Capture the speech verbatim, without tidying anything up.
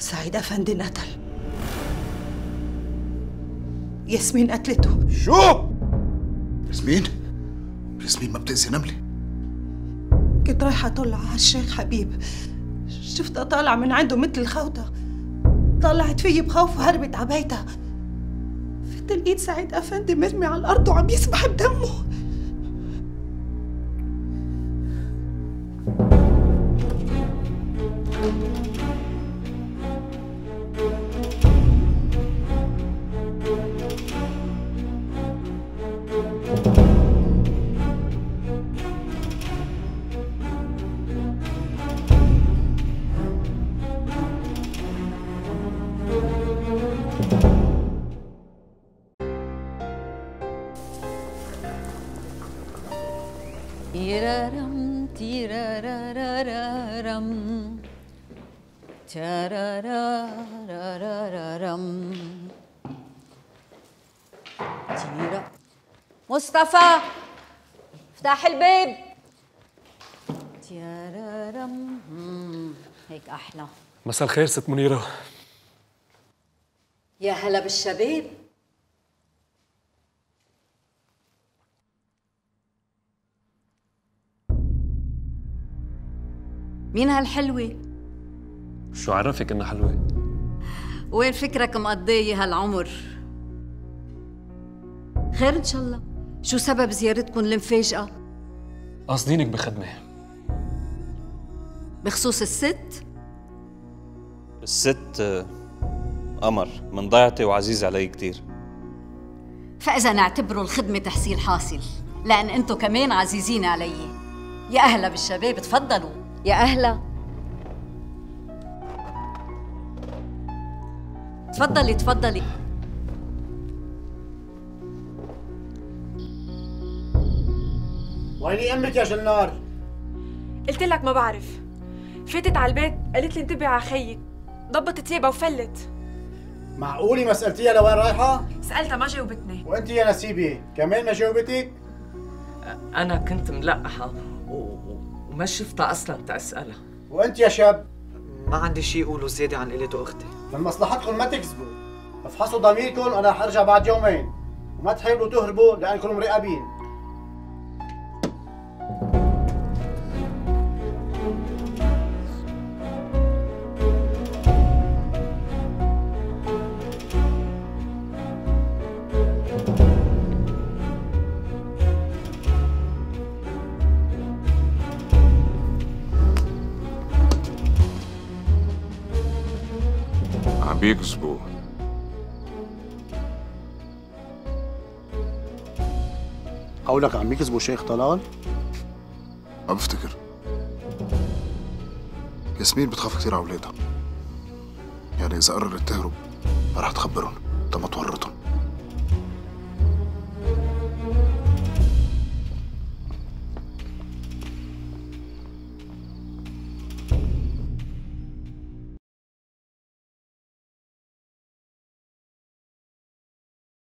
سعيد أفندي انقتل. ياسمين قتلته. شو؟ ياسمين؟ ياسمين ما بتأذي نملة. كنت رايحة أطلع على الشيخ حبيب، شفتها طالعة من عنده مثل الخوطة، طلعت فيي بخوف وهربت على بيتها. فت لقيت سعيد أفندي مرمي على الأرض وعم يسبح بدمه. تيرارم تيرارارارم تيرارارارم تيرا. مصطفى افتح الباب. تيرارم هيك احلى. مساء الخير ست منيرة. يا هلا بالشباب. مين هالحلوة؟ شو عرفك انها حلوة؟ وين فكرك مقضية هالعمر؟ خير ان شاء الله. شو سبب زيارتكم المفاجأة؟ قاصدينك بخدمة. بخصوص الست؟ الست قمر من ضيعتي وعزيزة علي كتير. فإذا نعتبروا الخدمة تحصيل حاصل، لأن أنتو كمان عزيزين علي. يا أهلا بالشباب، تفضلوا. يا أهلا. تفضلي تفضلي. ويني امك يا جنار؟ قلت لك ما بعرف. فاتت على البيت قالت لي انتبهي على خيك، ضبطت ثيابها وفلت. معقولة ما سألتيها لوين رايحة؟ سألتها ما جاوبتني. وانت يا نسيبة كمان ما جاوبتك؟ أنا كنت ملقحة و... وما شفتها أصلاً تأسألها. وانت يا شاب؟ ما عندي شيء أقوله زيادة عن قلة أختي. من مصلحتكم ما تكذبوا، افحصوا ضميركم. أنا حرجع بعد يومين، وما تحاولوا تهربوا لأنكم مرقبين. عم بيكذبوا. قولك عم بيكذبوا شيخ طلال؟ ما بفتكر. ياسمين بتخاف كثير على اولادها، يعني اذا قررت تهرب ما رح تخبرهم، تما تورطهم.